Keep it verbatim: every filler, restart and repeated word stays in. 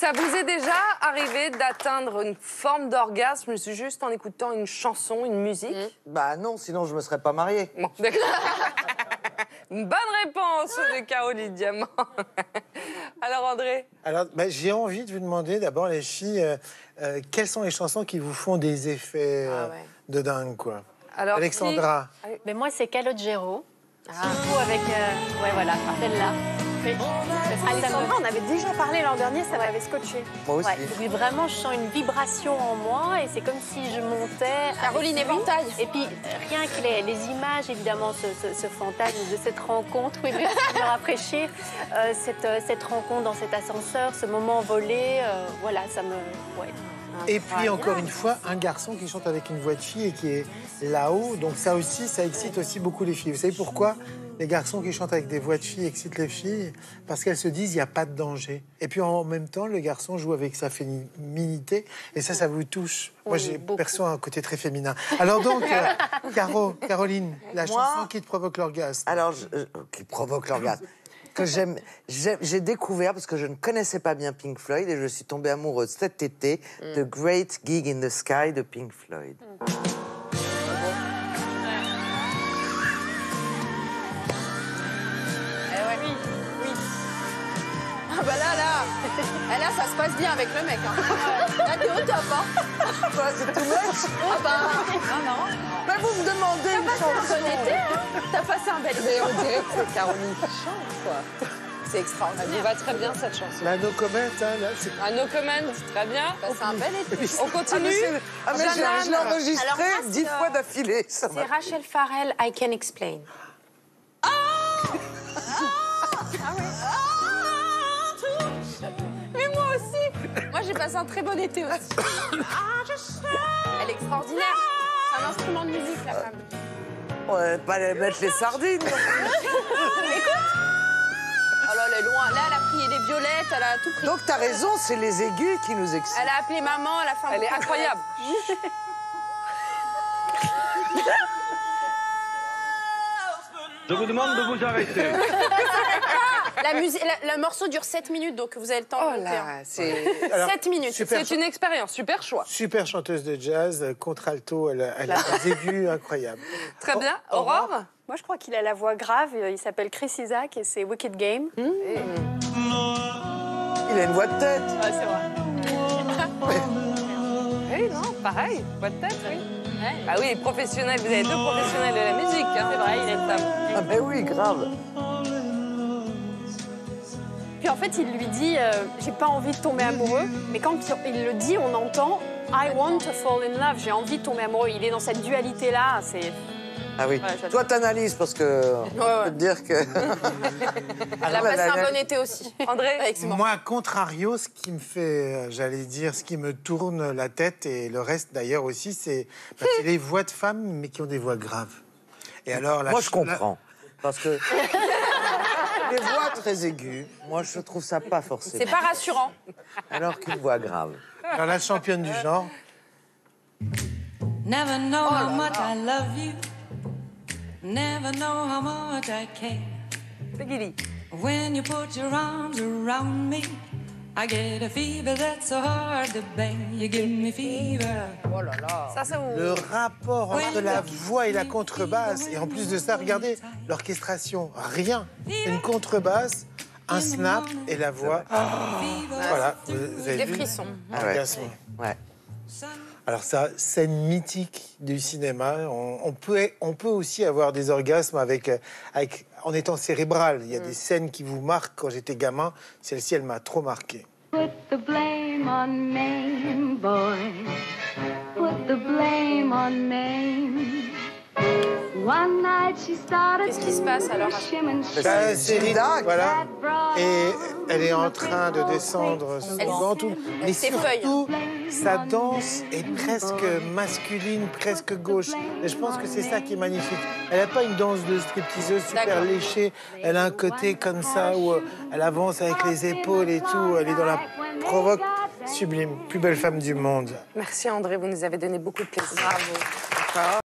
Ça vous est déjà arrivé d'atteindre une forme d'orgasme juste en écoutant une chanson, une musique? mmh. Bah non, sinon je me serais pas marié. Bon, d'accord. Une bonne réponse de Caroline Diamant. Alors, André? Alors, bah, j'ai envie de vous demander d'abord, les filles, euh, euh, quelles sont les chansons qui vous font des effets euh, ah ouais. de dingue, quoi? Alors, Alexandra? Qui... Mais moi, c'est Calogero. Ah. Surtout avec... Euh... Ouais, voilà, celle-là. Oui. Alexandra, on avait déjà parlé l'an dernier, ça m'avait scotché. Moi aussi. Ouais. Oui, vraiment, je sens une vibration en moi et c'est comme si je montais... Caroline Éventail. Et puis, rien que les, les images, évidemment, ce, ce, ce fantasme de cette rencontre, oui, merci de me rafraîchir, euh, cette, cette rencontre dans cet ascenseur, ce moment volé, euh, voilà, ça me... Ouais. Et puis, encore une fois, un garçon qui chante avec une voix de fille et qui est là-haut. Donc ça aussi, ça excite aussi beaucoup les filles. Vous savez pourquoi les garçons qui chantent avec des voix de filles excitent les filles? Parce qu'elles se disent, il n'y a pas de danger. Et puis, en même temps, le garçon joue avec sa féminité. Et ça, ça vous touche. Moi, j'ai perçu un côté très féminin. Alors donc, euh, Caro, Caroline, la Moi, chanson qui te provoque l'orgasme. Alors, je, euh, qui provoque l'orgasme. Que j'aime, j'ai découvert parce que je ne connaissais pas bien Pink Floyd et je suis tombée amoureuse cet été mm. de Great Gig in the Sky de Pink Floyd. Mm. Eh ouais, oui, oui. Ah bah là, là, là, ça se passe bien avec le mec. Hein. Là, t'es au top, hein. Quoi, c'est tout much? Ah bah, non, non. Mais vous me demandez une chanson. T'as passé un bon été, hein. T'as passé un bel été. Mais on dirait que c'est Caroline qui chante, quoi. C'est extraordinaire. Elle vous va très bien, cette chanson. La no comment, hein, là. Ah, no comment, très bien. Bah, c'est un bel été. On continue. Ah, mais je l'ai enregistré dix fois d'affilée. C'est Rachel Farrell, I Can Explain. Oh Ah oui. Mais moi aussi. Moi, j'ai passé un très bon été aussi. Elle est extraordinaire. C'est un instrument de musique, la femme. On va pas les mettre les sardines. Écoute. Alors, elle est loin. Là, elle a pris les violettes, elle a tout pris. Donc, t'as raison, c'est les aigus qui nous excitent. Elle a appelé maman à la fin. Elle est incroyable. Je vous demande de vous arrêter. La musique, la, le morceau dure sept minutes, donc vous avez le temps oh de le faire. C'est sept minutes. C'est une expérience, super choix. Super chanteuse de jazz, contre-alto, elle, elle a des aigus incroyables. Très bien. Aurore, Aurore Moi, je crois qu'il a la voix grave. Il s'appelle Chris Isaak et c'est Wicked Game. Mmh. Et... Il a une voix de tête. Ouais, c'est vrai. Oui, non, pareil, voix de tête, oui. Ouais. Ah oui, professionnel, vous avez deux professionnels de la musique, hein, c'est vrai, il est femme. Ah ben oui, grave. Puis en fait, il lui dit euh, j'ai pas envie de tomber amoureux, mais quand il le dit, on entend I want to fall in love, j'ai envie de tomber amoureux. Il est dans cette dualité-là, c'est... Ah oui. Ouais, toi, t'analyses parce que ouais, je ouais. peux te dire que. Elle a passé un bon été aussi. André, moi, contrario, ce qui me fait, j'allais dire, ce qui me tourne la tête et le reste d'ailleurs aussi, c'est bah, les voix de femmes, mais qui ont des voix graves. Et alors, la moi, je comprends la... parce que les voix très aiguës, moi, je trouve ça pas forcément. C'est pas rassurant. Alors qu'une voix grave. Alors la championne du genre. Never know how much I love you. Never know how much I care. Peggy. When you put your arms around me, I get a fever that's so hard to bear. You give me fever. Oh là là. Ça, ça vous... Le rapport entre la voix et la contrebasse. Et en plus de ça, regardez, l'orchestration, rien. Une contrebasse, un snap et la voix. Oh, voilà, vous, vous avez des vu frissons. Ah ouais. Ouais. Alors ça, scène mythique du cinéma. On, on, peut, on peut aussi avoir des orgasmes avec, avec, en étant cérébral. Il y a mm. des scènes qui vous marquent. Quand j'étais gamin, celle-ci, elle m'a trop marqué. Put the blame on Maine, boy. Put the blame on Maine. One night she started. Qu'est-ce qui se passe alors? Ben, c'est ridicule, voilà. Et elle est en train de descendre souvent tout. Mais surtout, sa danse est presque masculine, presque gauche. Et je pense que c'est ça qui est magnifique. Elle n'a pas une danse de stripteaseuse super léchée. Elle a un côté comme ça où elle avance avec les épaules et tout. Elle est dans la provoque sublime. Plus belle femme du monde. Merci André, vous nous avez donné beaucoup de plaisir. Bravo.